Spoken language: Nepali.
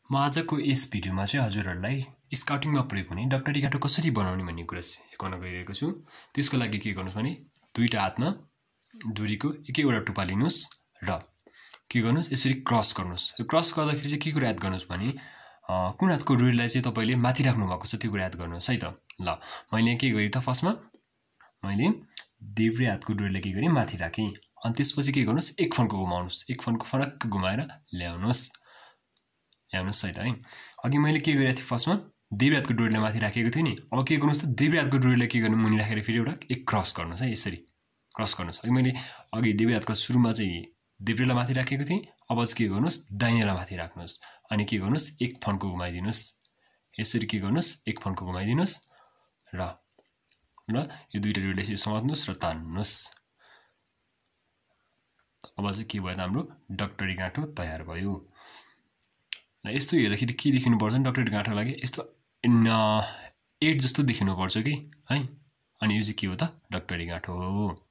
म आजको यस भिडियोमा चाहिँ हजुरहरुलाई स्काउटिङमा प्रयोग हुने डक्टरी गाँठो कसरी बनाउने भन्ने कुरा सिकाउन गइरहेको छु। त्यसको लागि के गर्नुस् भने दुईटा हातमा डोरीको एक-एकवटा टुप्पा लिनुस् र के गर्नुस् यसरी क्रस गर्नुस्। यो क्रस गर्दाखेरि चाहिँ के कुरा याद गर्नुस् भने कुन हातको डोरीलाई चाहिँ तपाईले माथि राख्नु भएको छ त्यो कुरा याद गर्नुस् है त। ल मैले के गरे त फर्स्टमा मैले देब्रे हातको डोरीलाई के गरे माथि राखे अनि त्यसपछि के गर्नुस् एक फन्को घुमाउनुस्। एक फन्को फरक्क घुमाएर ल्याउनुस् है त है। अघि मैले के गरेको थिए फर्स्टमा देब्रे हातको डोरीलाई माथि राखेको थिए नि। अब के गर्नुस् त देब्रे हातको डोरीलाई के गर्नु मुनि राखेर फेरि एउटा एक क्रस गर्नुस् है यसरी क्रस गर्नुस्। अघि मैले देब्रे हातको सुरुमा चाहिँ देब्रेलाई माथि राखेको थिए। अब चाहिँ के गर्नुस् दाहिनेलाई माथि राख्नुस् अनि के गर्नुस् एक फन्को घुमाइदिनुस्। यसरी के गर्नुस् एक फन्को घुमाइदिनुस् र यो दुईटा डोरीलाई यसरी समात्नुस् र तान्नुस्। अब चाहिँ के भयो त हाम्रो डक्टरी गाँठो तयार भयो। ल यस्तो हेर्दाखेरि के देखिनु पर्छ नि डक्टरी गाँठो लागि यस्तो 8 जस्तो देखिनु पर्छ कि है। अनि यो चाहिँ के हो त डक्टरी गाँठो हो।